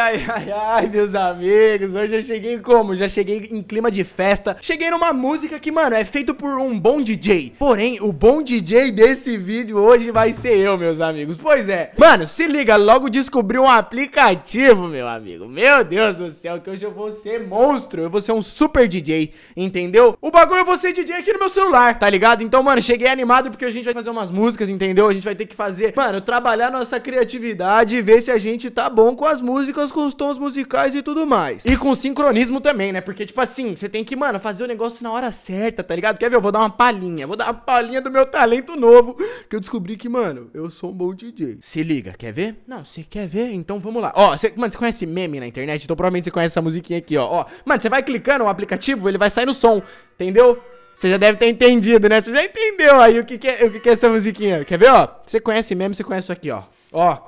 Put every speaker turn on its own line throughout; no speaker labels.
Ai, meus amigos, hoje eu cheguei como? Já cheguei em clima de festa. Cheguei numa música que, mano, é feito por um bom DJ. Porém, o bom DJ desse vídeo hoje vai ser eu, meus amigos. Pois é. Mano, se liga, logo descobri um aplicativo, meu amigo. Meu Deus do céu, que hoje eu vou ser monstro. Eu vou ser um super DJ, entendeu? O bagulho eu vou ser DJ aqui no meu celular, tá ligado? Então, mano, cheguei animado porque a gente vai fazer umas músicas, entendeu? A gente vai ter que fazer, mano, trabalhar nossa criatividade e ver se a gente tá bom com as músicas, com os tons musicais e tudo mais. E com sincronismo também, né? Porque, tipo assim, você tem que, mano, fazer o negócio na hora certa, tá ligado? Quer ver? Eu vou dar uma palhinha. Vou dar uma palhinha do meu talento novo, que eu descobri que, mano, eu sou um bom DJ. Se liga, quer ver? Não, você quer ver? Então vamos lá. Ó, mano, você conhece meme na internet? Então provavelmente você conhece essa musiquinha aqui, ó. Mano, você vai clicando no aplicativo, ele vai sair no som, entendeu? Você já deve ter entendido, né? Você já entendeu aí o que é essa musiquinha. Quer ver, ó? Você conhece meme, você conhece isso aqui, ó. Ó.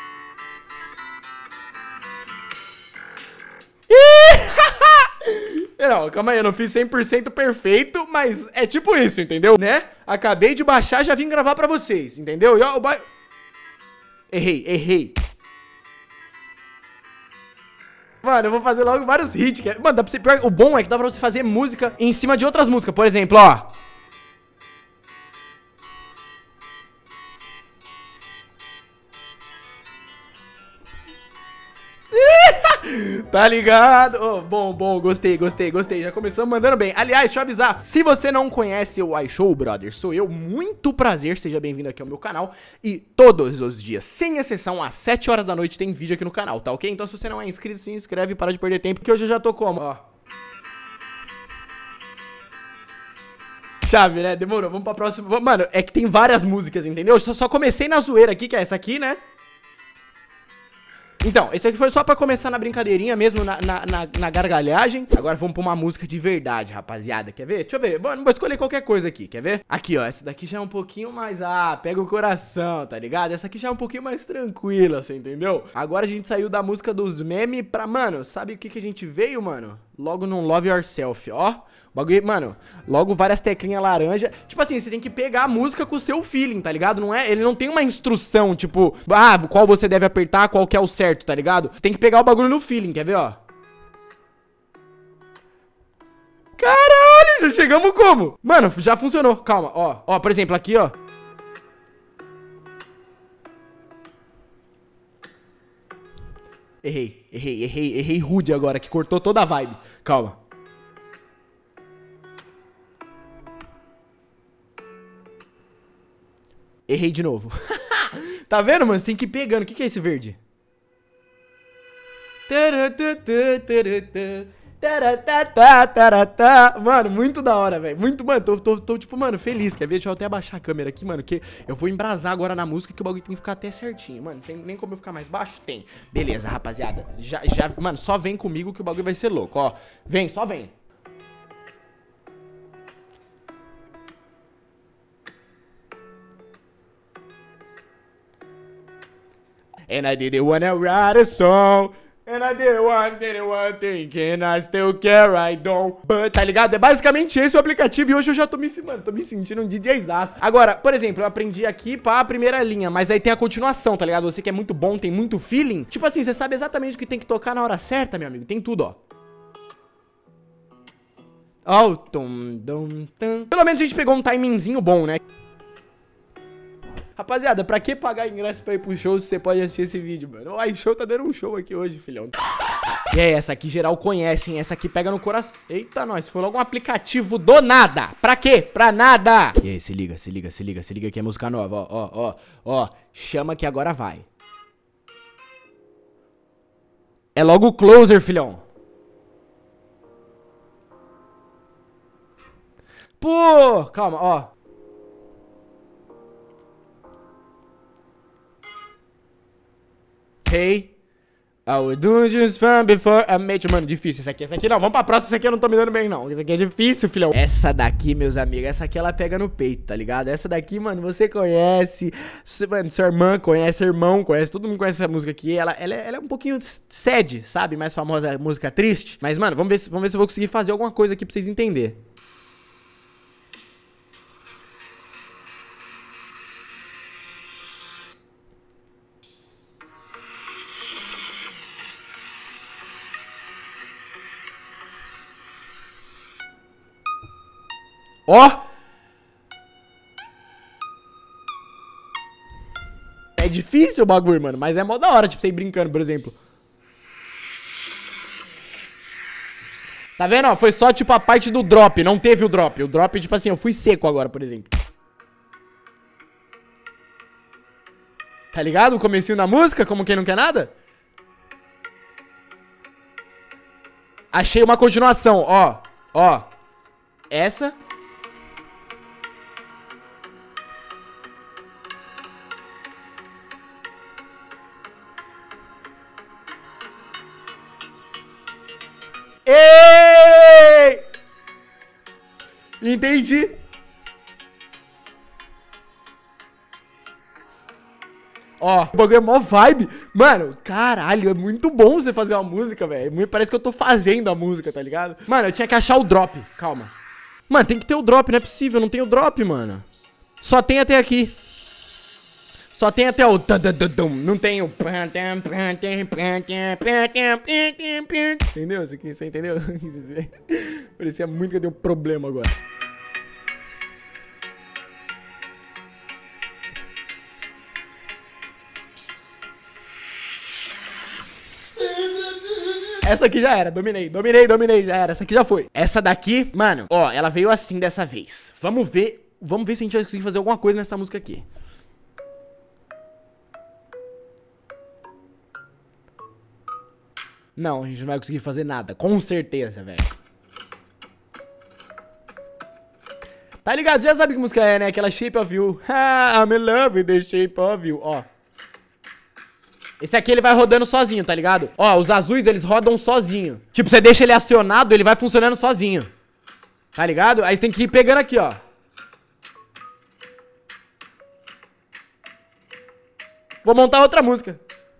Não, calma aí, eu não fiz 100% perfeito, mas é tipo isso, entendeu? Né? Acabei de baixar, já vim gravar pra vocês, entendeu? E ó, Errei. Mano, eu vou fazer logo vários hits. Mano, dá pra você... O bom é que dá pra você fazer música em cima de outras músicas. Por exemplo, ó. Tá ligado? Oh, bom, gostei. Já começou mandando bem. Aliás, deixa eu avisar, se você não conhece o iShow, brother, sou eu, muito prazer, seja bem-vindo aqui ao meu canal. E todos os dias, sem exceção, às 7 horas da noite tem vídeo aqui no canal, tá ok? Então se você não é inscrito, se inscreve e para de perder tempo, que hoje eu já tô como, ó. Chave, né? Demorou, vamos pra próxima. Mano, é que tem várias músicas, entendeu? Eu só comecei na zoeira aqui, que é essa aqui, né? Então, esse aqui foi só pra começar na brincadeirinha mesmo, na gargalhagem. Agora vamos pra uma música de verdade, rapaziada. Quer ver? Deixa eu ver. Mano, vou escolher qualquer coisa aqui, quer ver? Aqui, ó, essa daqui já é um pouquinho mais... Ah, pega o coração, tá ligado? Essa aqui já é um pouquinho mais tranquila, você entendeu? Agora a gente saiu da música dos memes pra... Mano, sabe o que a gente veio, mano? Logo num Love Yourself, ó. Bagulho, mano, logo várias teclinhas laranja. Tipo assim, você tem que pegar a música com o seu feeling, tá ligado? Não é, ele não tem uma instrução, tipo, ah, qual você deve apertar, qual que é o certo, tá ligado? Você tem que pegar o bagulho no feeling, quer ver, ó? Caralho, já chegamos como? Mano, já funcionou, calma, ó. Ó, por exemplo, aqui, ó. Errei rude agora, que cortou toda a vibe. Calma. Errei de novo. Tá vendo, mano? Você tem que ir pegando. O que é esse verde? Mano, muito da hora, velho. Muito, mano, tô tipo, mano, feliz. Quer ver? Deixa eu até abaixar a câmera aqui, mano, que eu vou embrasar agora na música que o bagulho tem que ficar até certinho. Mano, tem nem como eu ficar mais baixo? Tem. Beleza, rapaziada. Mano, só vem comigo que o bagulho vai ser louco, ó. Vem, só vem. And I didn't wanna write a song. And I didn't want thinking I still care, I don't. But, tá ligado? É basicamente esse o aplicativo. E hoje eu já tô me sentindo um DJzaço. Agora, por exemplo, eu aprendi aqui pra primeira linha, mas aí tem a continuação, tá ligado? Você que é muito bom, tem muito feeling. Tipo assim, você sabe exatamente o que tem que tocar na hora certa, meu amigo. Tem tudo, ó. Ó, pelo menos a gente pegou um timingzinho bom, né? Rapaziada, pra que pagar ingresso pra ir pro show se você pode assistir esse vídeo, mano? O iShow tá dando um show aqui hoje, filhão. E aí, essa aqui geral conhece, hein? Essa aqui pega no coração. Eita, nós, foi logo um aplicativo do nada. Pra quê? Pra nada. E aí, se liga que é música nova, ó. Chama que agora vai. É logo o closer, filhão. Pô, calma, ó. Hey, I would do just fine before I met you. Mano, difícil essa aqui não, vamos pra próxima. Essa aqui eu não tô me dando bem não, essa aqui é difícil, filhão. Essa daqui, meus amigos, essa aqui ela pega no peito, tá ligado? Essa daqui, mano, você conhece. Mano, sua irmã conhece, seu irmão conhece. Todo mundo conhece essa música aqui. Ela é um pouquinho sad, sabe? Mais famosa, música triste. Mas, mano, vamos ver se eu vou conseguir fazer alguma coisa aqui pra vocês entenderem. Ó. É difícil o bagulho, mano, mas é mó da hora, tipo, você ir brincando, por exemplo. Tá vendo, ó? Foi só, tipo, a parte do drop, não teve o drop. O drop, tipo assim, eu fui seco agora, por exemplo. Tá ligado? O comecinho da música, como quem não quer nada? Achei uma continuação, ó. Ó. Essa. Ei! Entendi. Ó, o bagulho é mó vibe. Mano, caralho, é muito bom você fazer uma música, velho. Parece que eu tô fazendo a música, tá ligado? Mano, eu tinha que achar o drop. Calma. Mano, tem que ter o drop, não é possível. Não tem o drop, mano. Só tem até aqui. Só tem até o... Não tem o... Entendeu isso aqui? Você entendeu? Parecia muito que eu tenho um problema agora. Essa aqui já era, dominei, já era. Essa aqui já foi. Essa daqui, mano, ó, ela veio assim dessa vez. Vamos ver se a gente vai conseguir fazer alguma coisa nessa música aqui. Não, a gente não vai conseguir fazer nada, com certeza, velho. Tá ligado? Já sabe que música é, né? Aquela Shape of You. Ah, I'm in love with the shape of you. Ó. Esse aqui ele vai rodando sozinho, tá ligado? Ó, os azuis eles rodam sozinho. Tipo, você deixa ele acionado, ele vai funcionando sozinho. Tá ligado? Aí você tem que ir pegando aqui, ó. Vou montar outra música.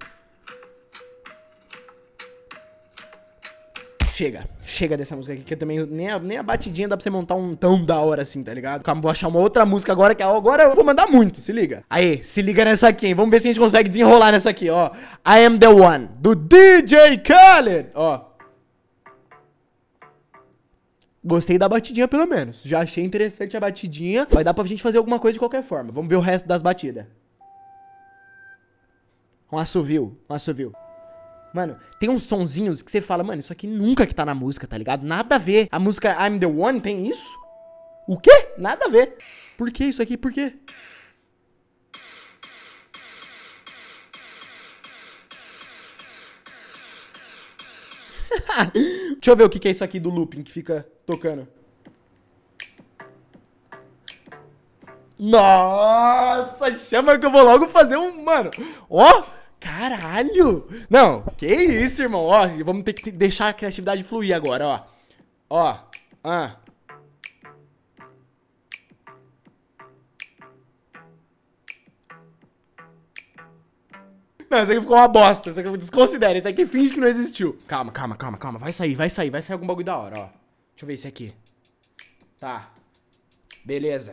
Chega dessa música aqui, que eu também nem a batidinha dá pra você montar um tão da hora assim, tá ligado? Calma, vou achar uma outra música agora, que agora eu vou mandar muito, se liga. Aí, se liga nessa aqui, hein? Vamos ver se a gente consegue desenrolar nessa aqui, ó. I Am The One, do DJ Khaled, ó. Gostei da batidinha pelo menos, já achei interessante a batidinha. Vai dar pra gente fazer alguma coisa de qualquer forma. Vamos ver o resto das batidas. Um assovio. Mano, tem uns sonzinhos que você fala, mano, isso aqui nunca que tá na música, tá ligado? Nada a ver. A música I'm The One tem isso? O quê? Nada a ver. Por que isso aqui? Por quê? Deixa eu ver o que é isso aqui do looping que fica tocando. Nossa, chama que eu vou logo fazer um... Mano, ó... Caralho! Não, que isso, irmão? Ó, vamos ter que deixar a criatividade fluir agora, ó. Ó, Não, isso aqui ficou uma bosta. Isso aqui desconsidera. Isso aqui finge que não existiu. Calma. Vai sair algum bagulho da hora, ó. Deixa eu ver esse aqui. Tá. Beleza.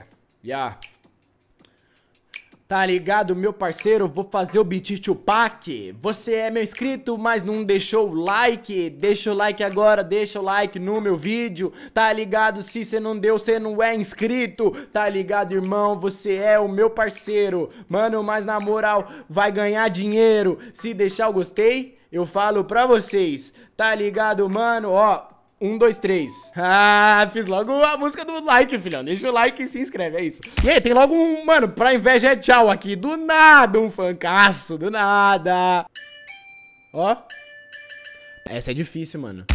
Tá ligado, meu parceiro? Vou fazer o beat Tupac. Você é meu inscrito, mas não deixou o like. Deixa o like agora, deixa o like no meu vídeo. Tá ligado? Se você não deu, você não é inscrito. Tá ligado, irmão? Você é o meu parceiro. Mano, mas na moral, vai ganhar dinheiro. Se deixar o gostei, eu falo pra vocês. Tá ligado, mano? Ó... 1, 2, 3. Ah, fiz logo a música do like, filhão. Deixa o like e se inscreve, é isso. E aí, tem logo um, mano, pra inveja é tchau aqui. Do nada, um fancaço, do nada. Ó. Essa é difícil, mano.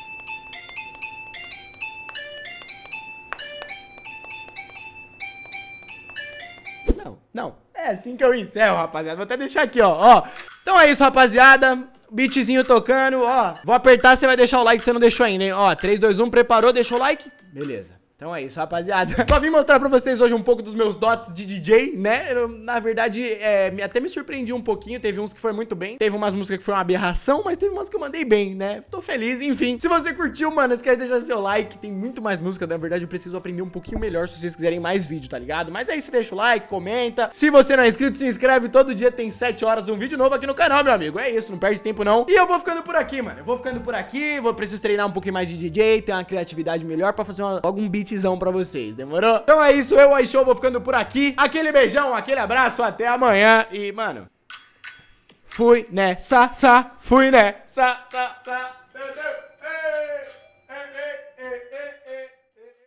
Não. É assim que eu encerro, rapaziada. Vou até deixar aqui, ó. Então é isso, rapaziada. Beatzinho tocando, ó. Vou apertar, você vai deixar o like se você não deixou ainda, hein? Ó, 3, 2, 1, preparou, deixou o like? Beleza. Então é isso, rapaziada. Só vim mostrar pra vocês hoje um pouco dos meus dotes de DJ, né? Eu, na verdade, até me surpreendi um pouquinho. Teve uns que foi muito bem. Teve umas músicas que foi uma aberração, mas teve umas que eu mandei bem, né? Tô feliz, enfim. Se você curtiu, mano, esquece de deixar seu like. Tem muito mais música, na verdade eu preciso aprender um pouquinho melhor se vocês quiserem mais vídeo, tá ligado? Mas aí você deixa o like, comenta. Se você não é inscrito, se inscreve. Todo dia tem 7 horas um vídeo novo aqui no canal, meu amigo. É isso, não perde tempo não. E eu vou ficando por aqui, mano. Preciso treinar um pouquinho mais de DJ, ter uma criatividade melhor pra fazer algum beat presentzão pra vocês, demorou? Então é isso, eu, iShow, vou ficando por aqui. Aquele beijão, aquele abraço, até amanhã. E, mano, fui nessa, fui nessa,